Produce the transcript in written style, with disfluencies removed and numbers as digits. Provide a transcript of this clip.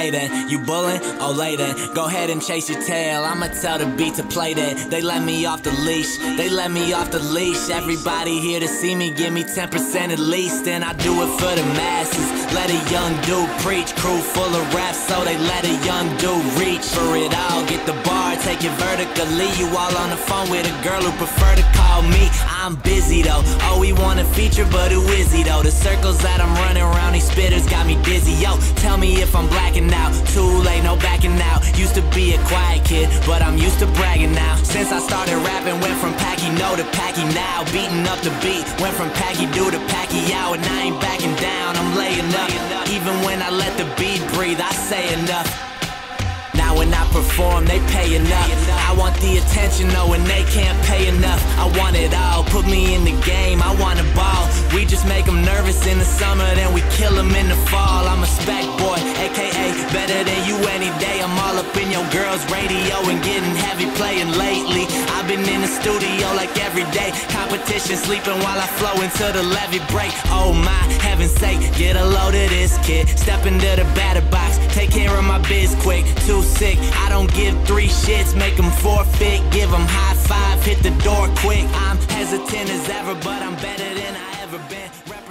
okay then, you bullin'? Oh lay then, go ahead and chase your tail. I'ma tell the beat to play that. They let me off the leash, they let me off the leash. Everybody here to see me, give me 10% at least. And I do it for the masses, let a young dude preach. Crew full of raps, so they let a young dude reach for it all. Get the bar, take it vertically. You all on the phone with a girl who prefer to call me. I'm busy though, oh we want a feature, but who is he though? The circles that I'm running around, these spitters got me dizzy. Yo, tell me if I'm blacking out, too late, no backing out. Used to be a quiet kid, but I'm used to bragging now. Since I started rapping, went from Packy No to Packy Now. Beating up the beat, went from Packy Do to Pacquiao. And I ain't backing down, I'm laying up. Even when I let the beat breathe, I say enough. Now when I perform, they pay enough. I want the attention though, and they can't pay enough. I want it all, put me in the game, I want a ball. We just make them nervous in the summer, then we kill them in the fall. I'm a spec boy, aka better than you any day. I'm all up in your girl's radio and getting heavy playing lately. I've been in the studio like every day. Competition sleeping while I flow into the levee break. Oh my heaven's sake, get a load of this kid. Step into the batter box, take care of my biz quick. Too sick, I don't give 3 shits, make them forfeit. Give them high five, hit the door quick. I'm hesitant as ever, but I'm better than I ever been.